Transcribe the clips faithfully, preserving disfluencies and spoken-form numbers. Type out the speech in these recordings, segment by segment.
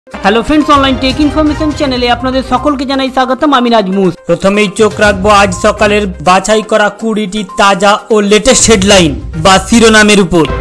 Hello friends, online tech information चैनेले आपनादेर सकलके जानाई स्वागतम। आमि नाजमुस। प्रथमेई चोख राखबो आज सकालेर बाछाई करा कुड़ीटी ताजा ओ लेटेस्ट हेडलाइन बा शिरोनामेर उपर।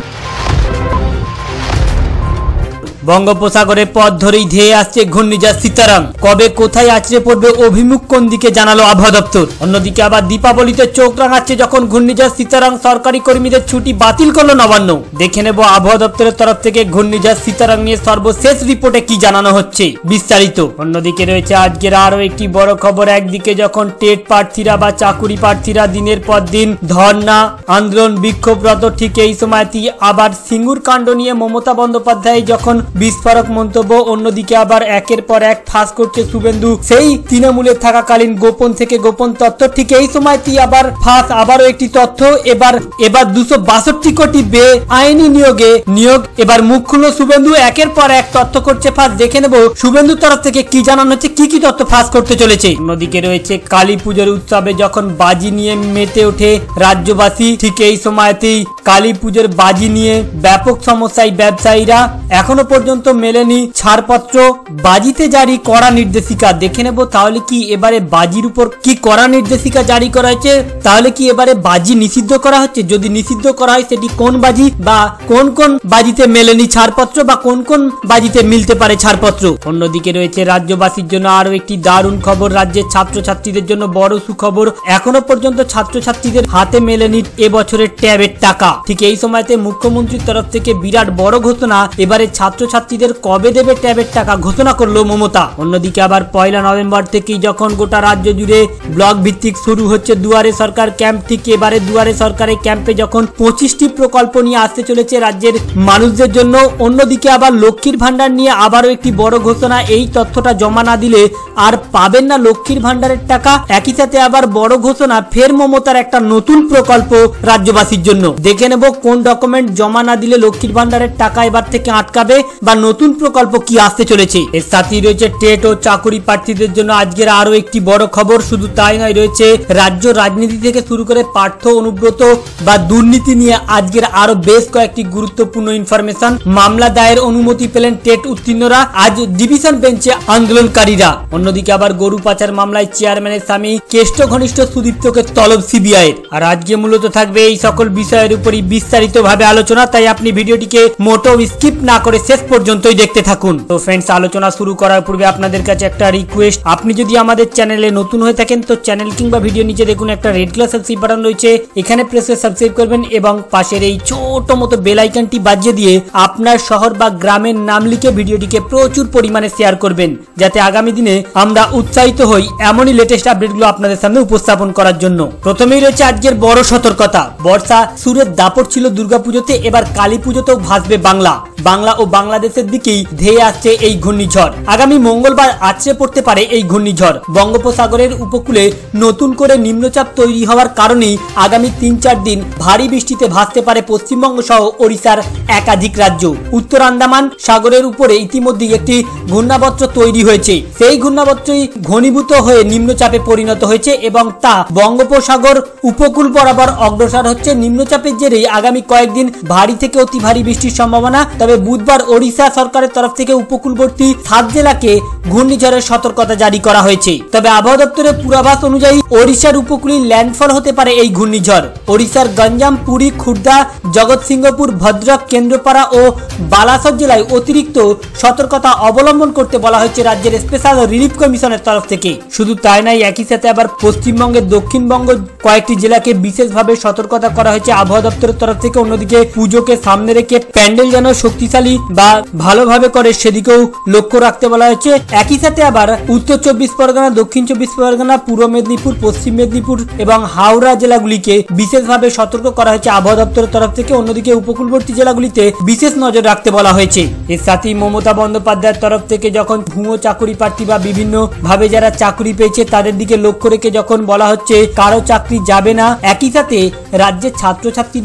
बंगोपसागरे पथ धरेई धেয়ে আসছে ঘূর্ণিঝড় সিতারাং। কবে কোথায় আছড়ে পড়বে অভিমুখ কোন দিকে জানালো আবহাওয়া দপ্তর। অন্যদিকে আবার দীপাবলিতে চোখ রাঙাচ্ছে যখন ঘূর্ণিঝড় সিতারাং সরকারি কর্মীদের ছুটি বাতিল করলো নবান্ন। দেখে নেব আবহাওয়া দপ্তরের তরফ থেকে ঘূর্ণিঝড় সিতারাং নিয়ে সর্বশেষ রিপোর্টে কি জানানো হচ্ছে বিস্তারিত। অন্যদিকে রয়েছে আজকের আরো একটি বড় খবর। একদিকে যখন টেট প্রার্থীরা বা চাকুরি প্রার্থীরা দিনের পর দিন ধর্ণা আন্দোলন বিক্ষোভরত, ঠিক এই সময়তেই আবার সিঙ্গুর কাণ্ড নিয়ে মমতা বন্দ্যোপাধ্যায় যখন বিস্ফোরক মন্তব্য, অন্যদিকে আবার একের পর এক ফাঁস করছে শুভেন্দু সেই তৃণমূলে থাকাকালীন গোপন থেকে গোপন তথ্য। ঠিক এই সময়তেই আবার ফাঁস আবারও একটি তথ্য। এবার এবার দুশো বাষট্টি কোটি বে আইনি নিয়োগে নিয়োগ এবার মুখ খুলল শুভেন্দু। একের পর এক তথ্য করছে ফাঁস। দেখে নেব শুভেন্দুর তরফ থেকে কি জানানো হচ্ছে, কি কি তথ্য ফাঁস করতে চলেছে। অন্যদিকে রয়েছে কালী পুজোর উৎসবে যখন বাজি নিয়ে মেতে ওঠে রাজ্যবাসী, ঠিক এই সময়তেই কালী পুজোর বাজি নিয়ে ব্যাপক সমস্যায় ব্যবসায়ীরা। এখনো পর্যন্ত মেলেনি ছাড়পত্র, বাজিতে জারি করা নির্দেশিকা। দেখে নেব তাহলে কি এবারে বাজির উপর কি করা নির্দেশিকা জারি করা হয়েছে, তাহলে কি এবারে বাজি নিষিদ্ধ করা হচ্ছে। যদি নিষিদ্ধ করা হয় সেটি কোন বাজি বা কোন কোন বাজিতে মেলেনি ছাড়পত্র বা কোন কোন বাজিতে মিলতে পারে ছাড়পত্র। অন্যদিকে রয়েছে রাজ্যবাসীর জন্য আরো একটি দারুণ খবর। রাজ্যের ছাত্রছাত্রীদের জন্য বড় সুখবর। এখনো পর্যন্ত ছাত্রছাত্রীদের হাতে মেলেনি এবছরের ট্যাবের টাকা। ঠিক এই সময়তে মুখ্যমন্ত্রীর তরফ থেকে বিরাট বড় ঘোষণা। এবারে ছাত্রছাত্রীদের কবে দেবে ট্যাবের টাকা ঘোষণা করলো মমতা। অন্যদিকে আবার পয়লা নভেম্বর থেকেই যখন গোটা রাজ্য জুড়ে ব্লক ভিত্তিক শুরু হচ্ছে দুয়ারে সরকার ক্যাম্প, ঠিক এবারে দুয়ারে সরকারের ক্যাম্পে যখন পঁচিশটি প্রকল্প নিয়ে আসতে চলেছে রাজ্যের মানুষদের জন্য। অন্যদিকে আবার লক্ষ্মীর ভান্ডার নিয়ে আবারও একটি বড় ঘোষণা। এই তথ্যটা জমা না দিলে আর পাবেন না লক্ষ্মীর ভান্ডারের টাকা। একই সাথে আবার বড় ঘোষণা, ফের মমতার একটা নতুন প্রকল্প রাজ্যবাসীর জন্য। দেখে নেব কোন ডকুমেন্ট জমা না দিলে লক্ষ্মীর ভান্ডারের টাকা এবার থেকে আটকাবে বা নতুন প্রকল্প কি আসতে চলেছে। এর সাথেই রয়েছে টেট ও চাকুরি প্রার্থীদের জন্য আজকের আরো একটি বড় খবর। শুধু তাই নয়, রয়েছে রাজ্য রাজনীতি থেকে শুরু করে পার্থ অনুব্রত বা দুর্নীতি নিয়ে আজকের আরো বেশ কয়েকটি গুরুত্বপূর্ণ ইনফরমেশন। মামলা দায়ের অনুমতি পেলেন টেট উত্তীর্ণরা, আজ ডিভিশন বেঞ্চে আন্দোলনকারীরা। অন্যদিকে আবার গরু পাচার মামলায় চেয়ারম্যানের স্বামী কেষ্ট ঘনিষ্ঠ সুদীপ্তকে তলব সিবিআই। আর আজকে মূলত থাকবে এই সকল বিষয়ের উপরই বিস্তারিত ভাবে আলোচনা, তাই আপনি ভিডিওটিকে মোটো স্কিপ না করে শেষ পর্যন্তই দেখতে থাকুন। তো ফ্রেন্ডস, আলোচনা শুরু করার পূর্বে আপনাদের কাছে একটা রিকোয়েস্ট, আপনি যদি আমাদের চ্যানেলে নতুন হয়ে থাকেন তো চ্যানেল কিংবা ভিডিও নিচে দেখুন একটা রেড কালার সাবস্ক্রাইব বাটন রয়েছে, এখানে প্রেস করে সাবস্ক্রাইব করবেন এবং পাশের এই ছোট মতো বেল আইকনটি বাজিয়ে দিয়ে আপনার শহর বা গ্রামের নাম লিখে ভিডিওটিকে প্রচুর পরিমাণে শেয়ার করবেন, যাতে আগামী দিনে আমরা উৎসাহিত হই এমনই লেটেস্ট আপডেটগুলো আপনাদের সামনে উপস্থাপন করার জন্য। প্রথমেই রয়েছে আজকের বড় সতর্কতা। বর্ষা সুরের দাপট ছিল দুর্গাপুজোতে, এবার কালী পুজোতেও ভাসবে বাংলা। বাংলা ও বাংলাদেশের দিকেই ধেয়ে আসছে এই ঘূর্ণিঝড়। আগামী মঙ্গলবার আছড়ে পড়তে পারে এই ঘূর্ণিঝড়। বঙ্গোপসাগরের উপকূলে নতুন করে নিম্নচাপ তৈরি হওয়ার কারণেই আগামী তিন চার দিন ভারী বৃষ্টিতে ভাসতে পারে পশ্চিমবঙ্গ সহ ওড়িশার একাধিক রাজ্য। উত্তর আন্দামান সাগরের উপরে ইতিমধ্যে একটি ঘূর্ণাবর্ত তৈরি হয়েছে। সেই ঘূর্ণাবর্তই ঘনীভূত হয়ে নিম্নচাপে পরিণত হয়েছে এবং তা বঙ্গোপসাগর উপকূল বরাবর অগ্রসর হচ্ছে। নিম্নচাপের জেরেই আগামী কয়েকদিন ভারী থেকে অতি ভারী বৃষ্টির সম্ভাবনা। তবে বুধবার ওড়িশা সরকারের তরফ থেকে উপকূলবর্তী সাত জেলাকে ঘূর্ণিঝড়ের সতর্কতা জারি করা হয়েছে। তবে আবহাওয়া দপ্তরের পূর্বাভাস অনুযায়ী ওড়িশার উপকূলে ল্যান্ডফল হতে পারে এই ঘূর্ণিঝড়। ওড়িশার গঞ্জাম, পুরী, খুর্দা, জগৎসিংহপুর, ভদ্রক, কেন্দ্রপাড়া ও বালাসর জেলায় অতিরিক্ত সতর্কতা অবলম্বন করতে বলা হয়েছে রাজ্যের স্পেশাল রিলিফ কমিশনের তরফ থেকে। শুধু তাই নয়, একই সাথে আবার পশ্চিমবঙ্গের দক্ষিণবঙ্গ কয়েকটি জেলাকে বিশেষভাবে সতর্কতা করা হয়েছে আবহাওয়া দপ্তরের তরফ থেকে। অন্যদিকে পুজোকে সামনে রেখে প্যান্ডেল যেন শক্তিশালী বা ভালোভাবে করে সেদিকেও লক্ষ্য রাখতে বলা হয়েছে। একই সাথে আবার উত্তর চব্বিশ পরগনা, দক্ষিণ চব্বিশ পরগনা, পূর্ব মেদিনীপুর, পশ্চিম মেদিনীপুর এবং হাওড়া জেলাগুলিকে বিশেষভাবে সতর্ক করা হয়েছে আবহাওয়া দপ্তরের তরফ থেকে। অন্যদিকে উপকূলবর্তী জেলাগুলিতে বিশেষ নজর রাখতে বলা হয়েছে। এর সাথেই মমতা বন্দ্যোপাধ্যায়ের তরফ থেকে যখন ভুয়ো চাকুরি প্রার্থী বা বিভিন্ন ভাবে যারা চাকরি পেয়েছে তাদের দিকে লক্ষ্য রেখে যখন বলা হচ্ছে কারো চাকরি যাবে না, একই সাথে রাজ্যের ছাত্রছাত্রীদের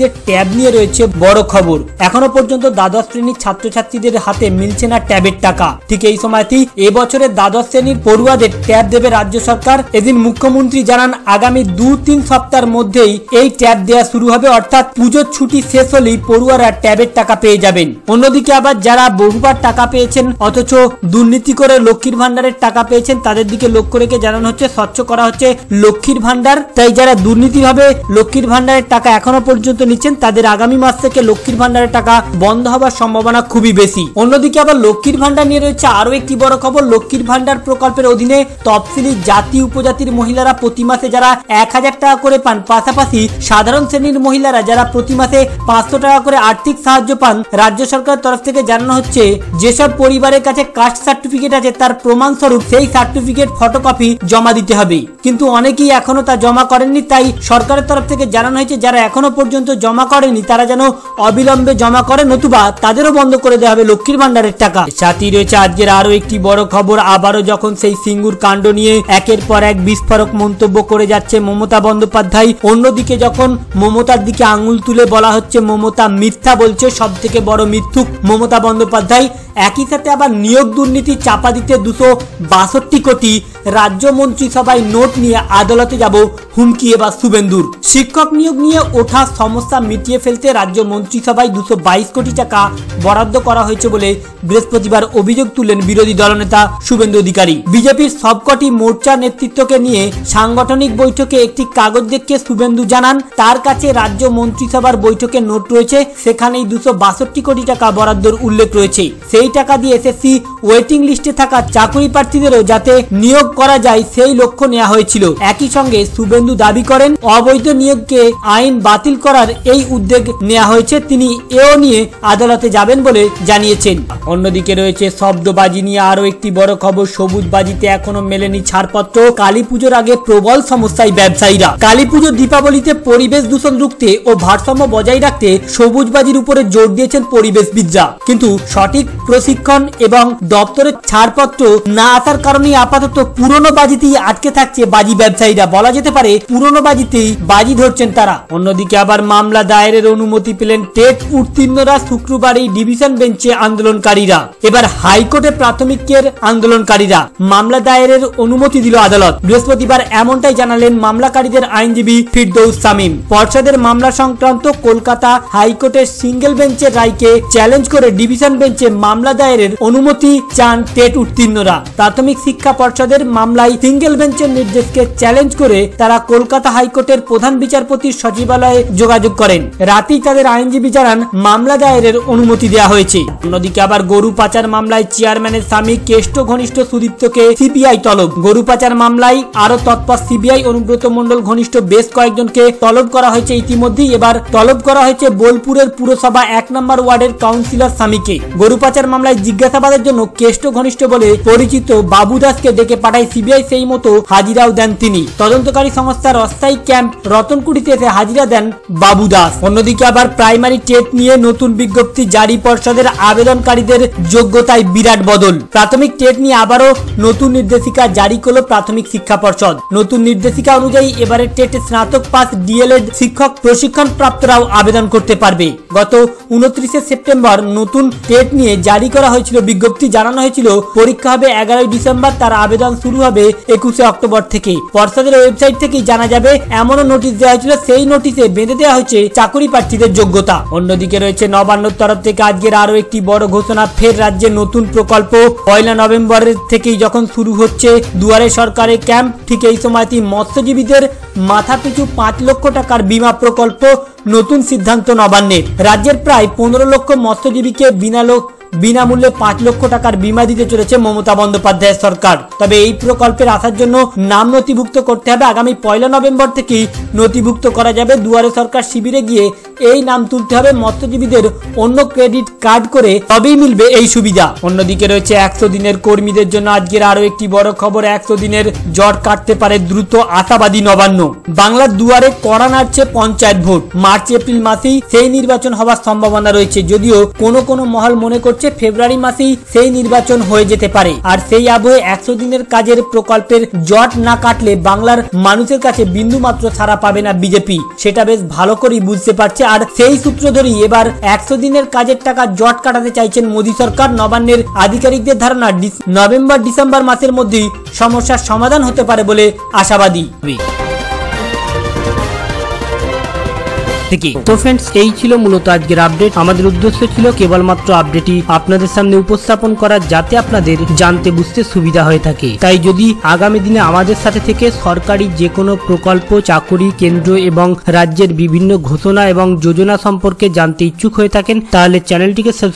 ছাত্রছাত্রীদের ট্যাব নিয়ে রয়েছে বড় খবর। এখনো পর্যন্ত দ্বাদশ শ্রেণীর ছাত্রছাত্রীদের হাতে মিলছে না ট্যাবের টাকা। ঠিক এই সময়তেই এবছরের দ্বাদশ শ্রেণীর পড়ুয়াদের ট্যাব দেবে রাজ্য সরকার। এদিন মুখ্যমন্ত্রী জানান আগামী দু তিন সপ্তাহের মধ্যেই এই ট্যাব দেওয়া শুরু হবে, অর্থাৎ পুজোর ছুটি শেষ হলেই পড়ুয়ারা ট্যাবের টাকা পেয়ে যাবেন। অন্যদিকে আবার যারা বহুবার টাকা পেয়েছেন অথচ দুর্নীতি করে লক্ষ্মীর ভান্ডারের টাকা পেয়েছেন তাদের দিকে লক্ষ্য রেখে জানানো হচ্ছে স্বচ্ছ করা হচ্ছে লক্ষ্মীর ভান্ডার। তাই যারা দুর্নীতিভাবে লক্ষ্মীর ভান্ডারের টাকা এখনো পর্যন্ত নিচ্ছেন তাদের আগামী মাস থেকে লক্ষ্মীর ভান্ডারের টাকা বন্ধ হওয়ার সম্ভাবনা খুবই বেশি। অন্যদিকে আবার লক্ষ্মীর ভান্ডার নিয়ে রয়েছে আরো একটি বড় খবর। লক্ষ্মীর ভান্ডার প্রকল্পের অধীনে তফসিলি জাতি উপজাতির মহিলারা প্রতি মাসে যারা এক হাজার টাকা করে পান, পাশাপাশি সাধারণ শ্রেণীর মহিলারা যারা প্রতি মাসে পাঁচশো টাকা করে আর্থিক সাহায্য পান, রাজ্য সরকার তরফ থেকে জানানো হচ্ছে যেসব পরিবারের কাছে কাস্ট সার্টিফিকেট আছে তার প্রমাণস্বরূপ সেই সার্টিফিকেট ফটোকপি জমা দিতে হবে। কিন্তু অনেকেই এখনো তা জমা করেননি, তাই সরকারের তরফ থেকে জানানো হয়েছে যারা এখনো পর্যন্ত জমা করেনি তারা যেন অবিলম্বে জমা করে, নতুবা তাদেরও বন্ধ করে দেওয়া হবে লক্ষ্মীর ভান্ডারের টাকা। সাথী রয়েছে আজকের আরো একটি বড় খবর। আবারও যখন সেই সিঙ্গুর কাণ্ড নিয়ে একের পর এক বিস্ফোরক মন্তব্য করে যাচ্ছে মমতা বন্দ্যোপাধ্যায়, অন্যদিকে যখন মমতার দিকে আঙুল তুলে বলা হচ্ছে মমতা মিথ্যা বলছে, সব থেকে বড় মিথ্যুক মমতা বন্দ্যোপাধ্যায়, একই সাথে আবার নিয়োগ দুর্নীতি চাপা দিতে দুশো বাষট্টি কোটি রাজ্য মন্ত্রিসভায় নোট নিয়ে আদালতে যাব হুমকি এবার শুভেন্দুর। শিক্ষক নিয়োগ নিয়ে ওঠা সমস্যা মিটিয়ে ফেলতে রাজ্য মন্ত্রিসভায় দুশো বাইশ কোটি টাকা বরাদ্দ করা হয়েছে বলে বৃহস্পতিবার অভিযোগ তুললেন বিরোধী দলনেতা শুভেন্দু অধিকারী। বিজেপির সবকটি মোর্চা নেতৃত্বকে নিয়ে সাংগঠনিক বৈঠকে একটি কাগজ দেখিয়ে শুভেন্দু জানান তার কাছে রাজ্য মন্ত্রিসভার বৈঠকে নোট রয়েছে, সেখানেই দুশো বাষট্টি কোটি টাকা বরাদ্দের উল্লেখ রয়েছে। সেই টাকা দিয়ে এসএসসি ওয়েটিং লিস্টে থাকা চাকরি প্রার্থীদেরও যাতে নিয়োগ করা যায় সেই লক্ষ্য নেওয়া হয়েছিল। একই সঙ্গে শুভেন্দু দাবি করেন অবৈধ নিয়োগকে আইন বাতিল করার এই উদ্যোগ নেওয়া হয়েছে, তিনি এও নিয়ে আদালতে যাবেন বলে জানিয়েছেন। অন্যদিকে রয়েছে শব্দবাজি নিয়ে আরো একটি বড় খবর। সবুজ বাজিতে এখনো মেলেনি ছাড়পত্র। কালী পুজোর আগে প্রবল সমস্যায় ব্যবসায়ীরা। কালী পুজো দীপাবলিতে পরিবেশ দূষণ রুখতে ও ভারসাম্য বজায় রাখতে সবুজ বাজির উপরে জোর দিয়েছেন পরিবেশবিদরা, কিন্তু সঠিক প্রশিক্ষণ এবং দপ্তরের ছাড়পত্র না আসার কারণে আপাতত পুরনো বাজিতেই আটকে থাকছে বাজি ব্যবসায়ীরা। বলা যেতে পারে পুরনো বাজিতেই বাজি ধরছেন তারা। অন্যদিকে আবার মামলা দায়েরের অনুমতি পেলেন টেট উত্তীর্ণরা। শুক্রবার এই ডিভিশন বেঞ্চে আন্দোলনকারীরা, এবার হাইকোর্টে প্রাথমিকের আন্দোলনকারীরা মামলা দায়েরের অনুমতি দিল আদালত। বৃহস্পতিবার এমনটাই জানালেন মামলাকারীদের আইনজীবী ফিরদৌস শামীম। পর্ষদের মামলা সংক্রান্ত কলকাতা হাইকোর্টের সিঙ্গেল বেঞ্চের রায়কে চ্যালেঞ্জ করে ডিভিশন বেঞ্চে মামলা দায়েরের অনুমতি চান টেট উত্তীর্ণরা। প্রাথমিক শিক্ষা পর্ষদের মামলায় সিঙ্গেল বেঞ্চের নির্দেশকে চ্যালেঞ্জ করে তারা কলকাতা হাইকোর্টের প্রধান বিচারপতির সচিবালয়ে যোগাযোগ করেন। রাতেই তাদের আইনজীবী জানান মামলা দায়েরের অনুমতি দেওয়া হয়েছে। অন্যদিকে আবার গরু পাচার মামলায় চেয়ারম্যানের স্বামী কেষ্ট ঘনিষ্ঠ সুদীপ্তকে সিবিআই তলব। গরু পাচার মামলায় আরো তৎপর সিবিআই। অনুব্রত মণ্ডল ঘনিষ্ঠ বেশ কয়েকজনকে তলব করা হয়েছে ইতিমধ্যেই। এবার তলব করা হয়েছে বোলপুরের পুরসভা এক নম্বর ওয়ার্ডের কাউন্সিলর স্বামীকে। গরু পাচার মামলায় জিজ্ঞাসাবাদের জন্য কেষ্ট ঘনিষ্ঠ বলে পরিচিত বাবু দাসকে ডেকে পাঠায় সিবিআই, সেই মতো হাজিরাও দেন তিনি। তদন্তকারী সংস্থার অস্থায়ী ক্যাম্প রতনকুড়িতে এসে হাজিরা দেন বাবু দাস। অন্যদিকে আবার প্রাইমারি টেট নিয়ে নতুন বিজ্ঞপ্তি জারি। পর্ষদের আবেদনকারীদের যোগ্যতায় বিরাট বদল। প্রাথমিক টেট নিয়ে আবারও নতুন নির্দেশিকা জারি করল প্রাথমিক শিক্ষা পর্ষদ। নতুন নির্দেশিকা অনুযায়ী এবারে টেটে স্নাতক পাস ডিএলএড শিক্ষক প্রশিক্ষণ প্রাপ্তরাও আবেদন করতে পারবে। গত উনত্রিশে সেপ্টেম্বর নতুন টেট নিয়ে জারি করা হয়েছিল বিজ্ঞপ্তি। জানানো হয়েছিল পরীক্ষা হবে এগারোই ডিসেম্বর, তার আবেদন শুরু হবে একুশে অক্টোবর থেকে। পর্ষদের ওয়েবসাইট থেকেই জানা যাবে। এমনও নোটিশ দেওয়া হয়েছিল, সেই নোটিশে বেঁধে দেওয়া হয়েছে চাকরি প্রার্থীদের যোগ্যতা। অন্যদিকে রয়েছে নবান্নর তরফ থেকে আজকের আরো একটি বড় ঘোষণা। ফের রাজ্যে নতুন প্রকল্প। পয়লা নভেম্বরের থেকেই যখন শুরু হচ্ছে দুয়ারে সরকারের ক্যাম্প, ঠিক এই সময়তেই মৎস্যজীবীদের মাথাপিছু পাঁচ লক্ষ টাকার বীমা প্রকল্প। নতুন সিদ্ধান্ত নবান্নের। রাজ্যের প্রায় পনেরো লক্ষ মৎস্যজীবীকে বিনালোক বিনামূল্যে পাঁচ লক্ষ টাকার বীমা দিতে চলেছে মমতা বন্দ্যোপাধ্যায়ের সরকার। তবে এই প্রকল্পের আসার জন্য নাম নথিভুক্ত করতে হবে। আগামী পয়লা নভেম্বর থেকেই নথিভুক্ত করা যাবে। দুয়ারে সরকার শিবিরে গিয়ে এই নাম তুলতে হবে। মৎস্যজীবীদের অন্য ক্রেডিট কার্ড করে তবেই মিলবে এই সুবিধা। অন্যদিকে রয়েছে একশো দিনের কর্মীদের জন্য আজকের আরো একটি বড় খবর। একশো দিনের জট কাটতে পারে দ্রুত, আশাবাদী নবান্ন। বাংলার দুয়ারে কড়া নাড়ছে পঞ্চায়েত ভোট। মার্চ এপ্রিল মাসেই সেই নির্বাচন হওয়ার সম্ভাবনা রয়েছে, যদিও কোনো কোনো মহল মনে করছে ফেব্রুয়ারি মাসেই সেই নির্বাচন হয়ে যেতে পারে। আর সেই আবহে একশো দিনের কাজের প্রকল্পের জট না কাটলে বাংলার মানুষের কাছে বিন্দু মাত্র ছাড়া পাবে না বিজেপি। সেটা বেশ ভালো করেই বুঝতে পারছে আর সেই সূত্র ধরেই এবার একশো দিনের কাজের টাকা জট কাটাতে চাইছেন মোদী সরকার। নবান্নের আধিকারিকদের ধারণা নভেম্বর ডিসেম্বর মাসের মধ্যেই সমস্যার সমাধান হতে পারে বলে আশাবাদী। তো ফ্রেন্ডস, এই ছিল মূলত আজকের আপডেট। আমাদের উদ্দেশ্য ছিল কেবলমাত্র আপডেটই আপনাদের সামনে উপস্থাপন করা, যাতে আপনাদের জানতে বুঝতে সুবিধা হয়ে থাকে। তাই যদি আগামী দিনে আমাদের সাথে থেকে সরকারি যে কোনো প্রকল্প, চাকুরি, কেন্দ্র এবং রাজ্যের বিভিন্ন ঘোষণা এবং যোজনা সম্পর্কে জানতে ইচ্ছুক হয়ে থাকেন, তাহলে চ্যানেলটিকে